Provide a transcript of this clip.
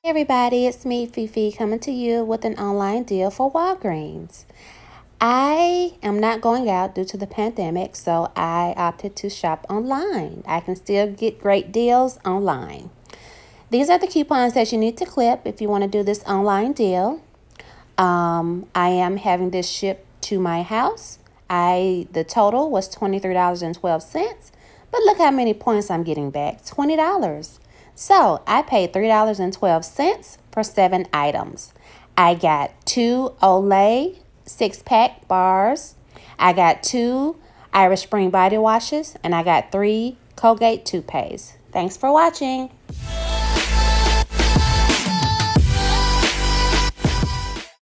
Hey everybody, it's me, Fifi, coming to you with an online deal for Walgreens. I am not going out due to the pandemic, so I opted to shop online. I can still get great deals online. These are the coupons that you need to clip if you want to do this online deal. I am having this shipped to my house. The total was $23.12, but look how many points I'm getting back, $20. So I paid $3.12 for 7 items. I got 2 Olay 6-pack bars. I got 2 Irish Spring body washes, and I got 3 Colgate toothpaste. Thanks for watching.